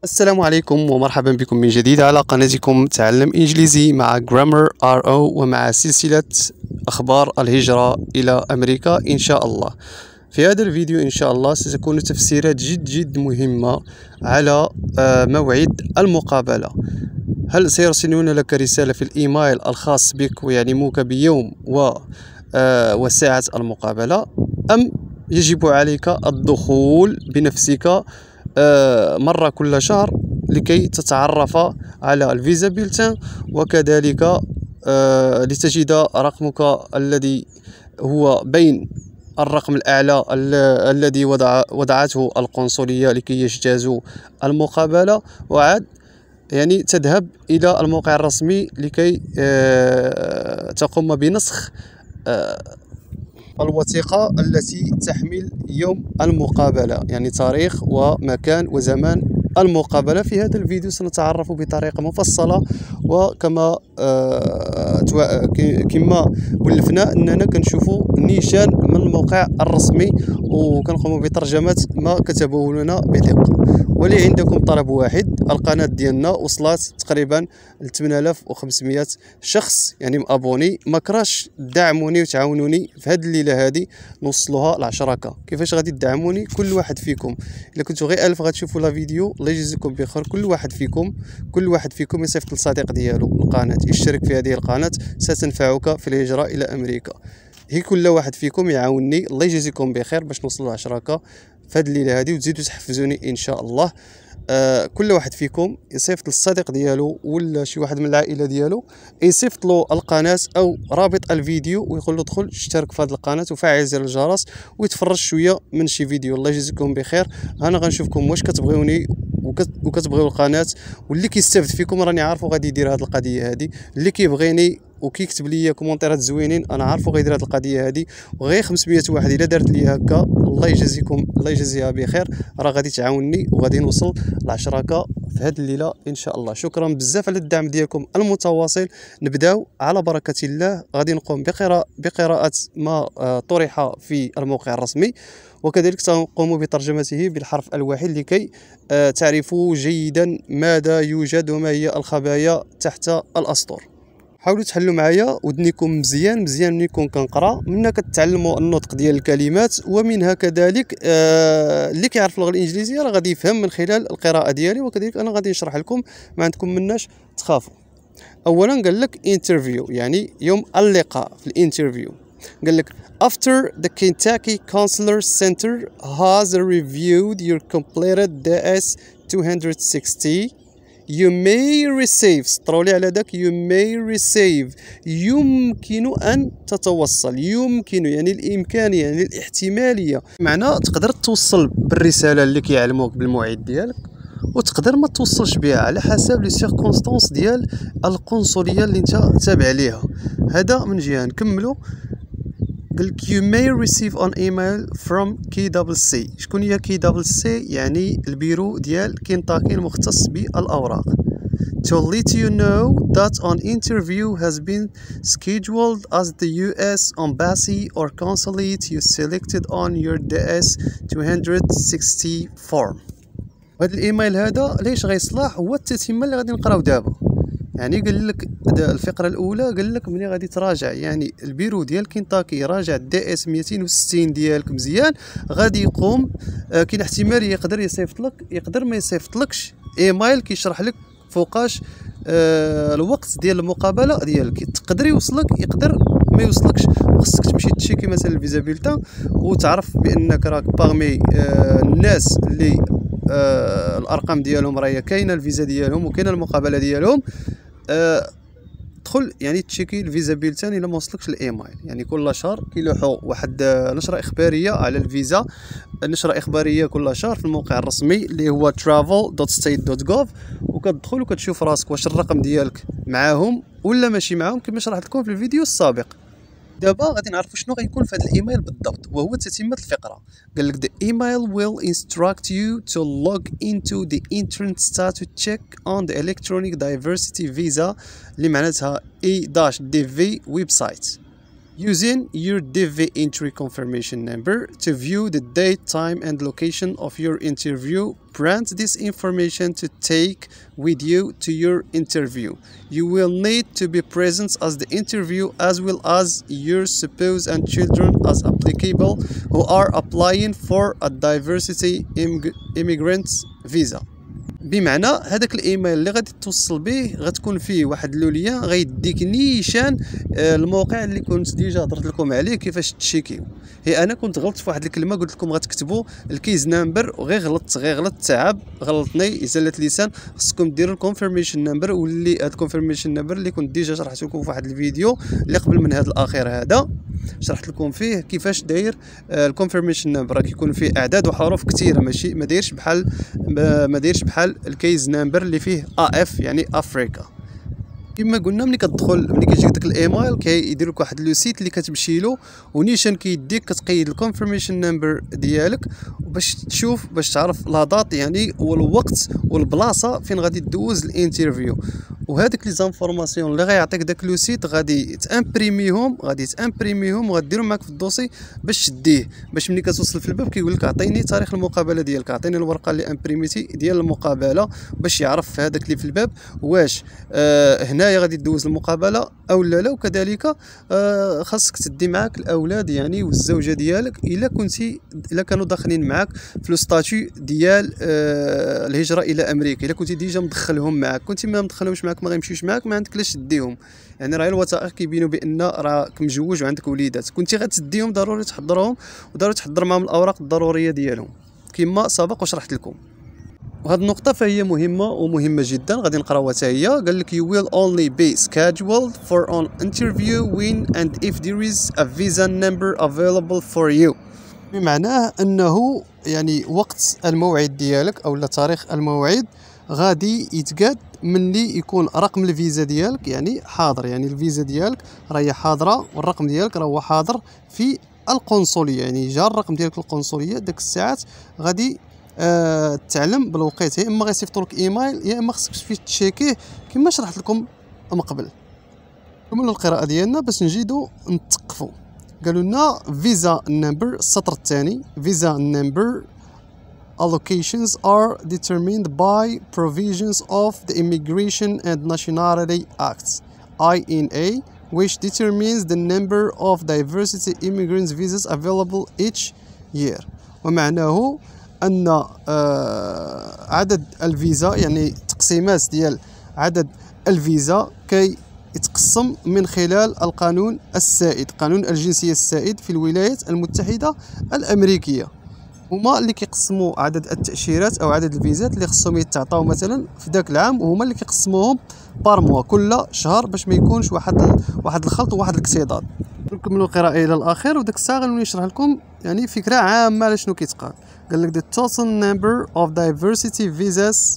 السلام عليكم ومرحبا بكم من جديد على قناتكم تعلم إنجليزي مع Grammar RO ومع سلسلة أخبار الهجرة إلى أمريكا إن شاء الله. في هذا الفيديو إن شاء الله ستكون تفسيرات جد مهمة على موعد المقابلة. هل سيرسلون لك رسالة في الإيميل الخاص بك ويعلموك بيوم وساعة المقابلة، أم يجب عليك الدخول بنفسك مرة كل شهر لكي تتعرف على الفيزا بيلتان، وكذلك لتجد رقمك الذي هو بين الرقم الأعلى الذي وضعته القنصلية لكي يجتازوا المقابلة، وعاد يعني تذهب إلى الموقع الرسمي لكي تقوم بنسخ الوثيقة التي تحمل يوم المقابلة، يعني تاريخ ومكان وزمان المقابلة. في هذا الفيديو سنتعرف بطريقة مفصلة، وكما كما ولفنا أننا كنشوفوا نيشان من الموقع الرسمي وكنقوموا بترجمة ما كتبوه لنا بدقة. ولي عندكم طلب واحد، القناة ديالنا وصلت تقريبا ل 8500 شخص يعني مابوني، مكراش تدعموني وتعاونوني في هذه الليله هذه نوصلوها ل 10K. كيفاش غادي تدعموني؟ كل واحد فيكم الا كنتو غير 1000 غتشوفوا لا فيديو، الله يجزيكم بخير. كل واحد فيكم يصيفط للصديق ديالو القناه، اشترك في هذه القناه ستنفعك في الهجره الى امريكا. هي كل واحد فيكم يعاونني، الله يجزيكم بخير، باش نوصل ل 10K في هذه الليله هذه وتزيدوا تحفزوني ان شاء الله. كل واحد فيكم يصيفط للصديق ديالو ولا شي واحد من العائله ديالو، يصيفط له القناه او رابط الفيديو ويقول له ادخل اشترك في هذه القناه وفعل زر الجرس ويتفرج شويه من شي فيديو. الله يجزيكم بخير. انا غنشوفكم واش كتبغيوني وكتبغيو القناه، واللي كيستافد فيكم راني عارفو غادي يدير هذه القضيه هذه، اللي كيبغيني وكيكتب لي كومونتيرات زوينين انا عارفو غيدير هذه القضيه هذه. وغير 500 واحد الا دارت لي هكا الله يجازيكم، الله يجازيها بخير، راه غادي تعاونني وغادي نوصل ل 10K في هذه الليله ان شاء الله. شكرا بزاف على الدعم ديالكم المتواصل. نبداو على بركه الله. غادي نقوم بقراءه ما طرح في الموقع الرسمي، وكذلك سنقوم بترجمته بالحرف الواحد لكي تعرفوا جيدا ماذا يوجد وما هي الخبايا تحت الأسطر. حاولوا تحلوا معايا ودنيكم مزيان ملي نكون كنقرا، منها كتعلموا النطق ديال الكلمات، ومنها كذلك اللي كيعرف اللغه الانجليزيه راه غادي يفهم من خلال القراءه ديالي، وكذلك انا غادي نشرح لكم، ما عندكم مناش تخافوا. اولا قال لك انترفيو يعني يوم اللقاء. في الانترفيو قال لك after the Kentucky Consular Center has reviewed your completed DS 260 you may receive. سطروا لي على داك you may receive، يمكن أن تتوصل، يمكن يعني الإمكانية يعني الاحتمالية، معنى تقدر توصل بالرسالة اللي كيعلموك بالموعد ديالك، وتقدر ما توصلش بها على حسب لي سيركونستانس ديال القنصلية اللي انت تابع ليها. هذا من جهة. نكملوا. قالك you may receive an email from KWC. شكون هي KWC؟ يعني البيرو ديال كنتاكي المختص بالأوراق. To let you know that an interview has been scheduled as the US Embassy or Consulate you selected on your DS 260 form. هذا الإيميل هذا ليش غيصلح؟ هو التتمة اللي غادي نقراو دابا. يعني قال لك الفقره الاولى قال لك ملي غادي تراجع يعني البيرو ديال كنتاكي راجع دي اس 260 ديالك مزيان، غادي يقوم كاين احتماليه يقدر يصيفط لك يقدر ما يصيفطلكش ايميل كيشرح لك فوقاش الوقت ديال المقابله ديالك، تقدر يوصلك يقدر ما يوصلكش. خصك تمشي تشيكي مثلا الفيزا بيلتا وتعرف بانك راك باغمي الناس اللي الارقام ديالهم راهي كاينه الفيزا ديالهم وكاينه المقابله ديالهم. دخل يعني تشيكي الفيزا بيلتان الا ما وصلكش الايميل. يعني كل شهر كيلوحوا واحد نشره اخباريه على الفيزا، نشره اخباريه كل شهر في الموقع الرسمي اللي هو travel.state.gov، وكتدخل وكتشوف راسك واش الرقم ديالك معاهم ولا ماشي معاهم، كما شرحت لكم في الفيديو السابق. دابا غادي نعرفوا شنو غيكون في هذا الايميل بالضبط، وهو تتمه الفقره. قال لك the email will instruct you to log into the entrance status check on the electronic diversity visa اللي معناتها E-DV website. using your DV entry confirmation number to view the date, time, and location of your interview. Print this information to take with you to your interview. You will need to be present as the interview, as well as your spouse and children as applicable, who are applying for a diversity immigrant visa. بمعنى هذاك الايميل اللي غادي توصل به غتكون فيه واحد لوليان غيديك نيشان الموقع اللي كنت ديجا هضرت لكم عليه كيفاش تشيكيو. هي انا كنت غلطت في واحد الكلمه، قلت لكم غتكتبوا الكيز نمبر وغير غلطت تعب غلطني ازاله لسان. خصكم ديروا الكونفيرميشن نمبر، واللي هاد الكونفيرميشن نمبر اللي كنت ديجا شرحت لكم في واحد الفيديو اللي قبل من هذا الاخير هذا، شرحت لكم فيه كيفاش داير الكونفيرميشن نمبر. كيكون فيه اعداد وحروف كثيره، ماشي ما دايرش بحال الكيز نمبر اللي فيه اف يعني افريكا. كما قلنا ملي كيجيك داك الايميل كيدير لك واحد لو سيت اللي كتمشي له ونيشان كيديك كتقيد الكونفيرميشن نمبر ديالك باش تشوف باش تعرف لا دات يعني والوقت والبلاصه فين غادي تدوز الانترفيو. وهذيك لي زانفورماسيون اللي غيعطيك داك لو سيت غادي تامبريميهم وغاديرهم معاك في الدوسي باش تديه، باش ملي كتوصل في الباب كيقول لك عطيني تاريخ المقابله ديالك، عطيني الورقه اللي امبريميتي ديال المقابله، باش يعرف في هذاك اللي في الباب واش هنايا غادي تدوز المقابله او لا. وكذلك خاصك تدي معاك الاولاد يعني والزوجه ديالك الا كانوا داخلين معاك في لو ستاتيو ديال الهجره الى امريكا. الا كنتي ديجا مدخلهم معاك، كنتي ما مدخلهمش معاك ما غيمشيوش معاك، ما عندك لاش تديهم. يعني راه الوثائق كيبينوا بان راك مجوج وعندك وليدات، كنتي غتديهم ضروري تحضرهم وضروري تحضر معهم الاوراق الضروريه ديالهم كما سبق وشرحت لكم. وهذه النقطة فهي مهمة جدا، غادي نقراوها حتى هي. قال لك you will only be scheduled for an interview when and if there is a visa number available for you. بمعناه انه يعني وقت الموعد ديالك او تاريخ الموعد غادي يتقاد ملي يكون رقم الفيزا ديالك يعني حاضر، يعني الفيزا ديالك راهي حاضرة والرقم ديالك راه حاضر في القنصلية، يعني جا الرقم ديالك القنصلية ديك الساعات غادي تعلم بالوقيته. يا اما غيصيفطوا لك ايميل يا اما خصك تمشي تشيكيه كما شرحت لكم من قبل. كملوا القراءه ديالنا باش نجيدوا نتقفوا. قالوا لنا فيزا نمبر السطر الثاني. فيزا نمبر allocations are determined by provisions of the Immigration and Nationality Act INA, which determines the number of diversity immigrant visas available each year. ومعناه ان عدد الفيزا يعني تقسيمات ديال عدد الفيزا كي يتقسم من خلال القانون السائد، قانون الجنسية السائد في الولايات المتحدة الأمريكية. هما اللي كيقسموا عدد التأشيرات او عدد الفيزات اللي خصهم يتعطاو مثلا في ذاك العام، وهما اللي كيقسموهم بار موا كل شهر باش ما يكونش واحد الخلط وواحد الاكتضاد. نكملوا القراءة إلى الآخر وداك الساعة غنولي نشرح لكم يعني فكرة عامة على شنو كيتقال. قال لك the total number of diversity visas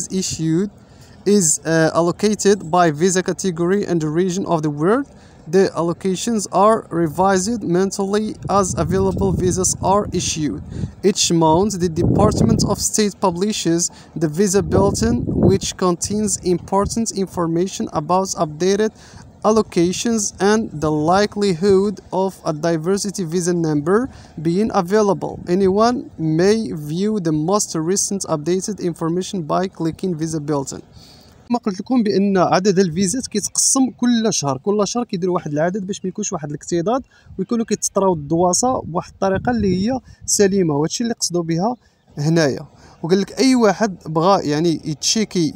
is allocated by visa category and the region of the world. The allocations are revised monthly as available visas are issued. Each month, the Department of State publishes the visa bulletin, which contains important information about updated allocations and the likelihood of a diversity visa number being available. Anyone may view the most recent updated information by clicking visa bulletin. ما قلت لكم بان عدد الفيزات كيتقسم كل شهر كيديروا واحد العدد باش ما يكونش واحد الاكتضاد ويكونوا كيتطراو الدواسه بواحد الطريقه اللي هي سليمه، وهادشي اللي قصدوا بها هنايا. وقال لك اي واحد بغى يعني يتشيكي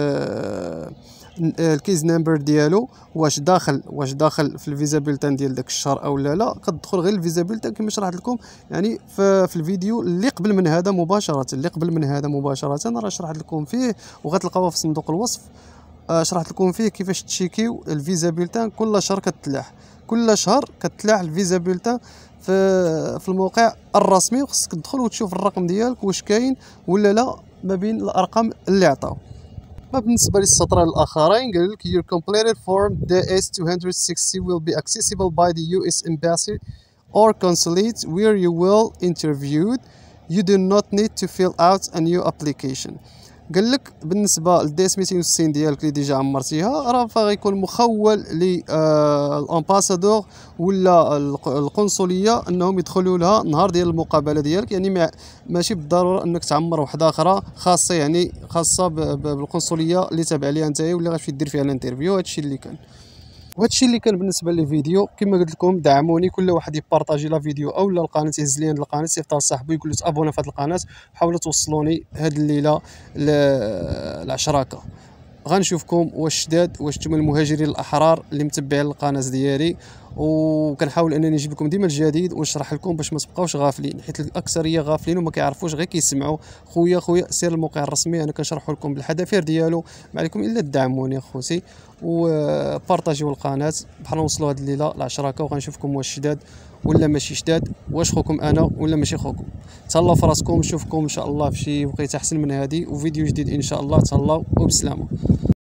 الكيز نمبر ديالو واش داخل في الفيزا بولتان ديال داك الشهر او لا كتدخل غير الفيزا بولتان كما شرحت لكم يعني في الفيديو اللي قبل من هذا مباشره راه شرحت لكم فيه وغتلقاوه في صندوق الوصف. شرحت لكم فيه كيفاش تشيكيو الفيزا بولتان كل شهر كتلاح الفيزا بولتان في الموقع الرسمي، وخصك تدخل وتشوف الرقم ديالك واش كاين ولا لا ما بين الارقام اللي عطاو. بالنسبة للسطرين الآخرين قال لك your completed form DS-260 will be accessible by the US Embassy or Consulate where you will interviewed. You do not need to fill out a new application. قال لك بالنسبه للدي اس 260 ديالك اللي ديجا عمرتيها راه فغيكون مخول للامباسادور ولا القنصليه انهم يدخلوا لها نهار ديال المقابله ديالك، يعني ماشي بالضروره انك تعمر وحده اخرى خاصه، يعني خاصه بالقنصليه اللي تابع ليها نتايا ولا غتمشي دير فيها الانترفيو. هادشي اللي كان، وهادشي اللي كان بالنسبه للفيديو. كما قلت لكم دعموني، كل واحد يبارطاجي لا فيديو او لا القناه، يهز لي القناه، يصيفط لصاحبو يقول له تابونا في هذه القناه. حاولوا توصلوني هاد الليله العشراكه. غنشوفكم واش شداد، واش نتوما المهاجرين الاحرار اللي متبعين القناه ديالي، وكنحاول انني نجيب لكم ديما الجديد ونشرح لكم باش ما تبقاوش غافلين، حيت الاكثريه غافلين وما كيعرفوش غير كيسمعوا. خويا سير الموقع الرسمي، انا كنشرح لكم بالحذافير ديالو. ما عليكم الا تدعموني اخوتي وبارطاجيو القناه، بحال نوصلوا هذه الليله العشراكه، وغنشوفكم واش شداد ولا ماشي شداد، واش خوكم انا ولا ماشي خوكم. تهلاو في راسكم، نشوفكم ان شاء الله في شي وقيته احسن من هذه وفيديو جديد ان شاء الله. تهلاو وبسلامه.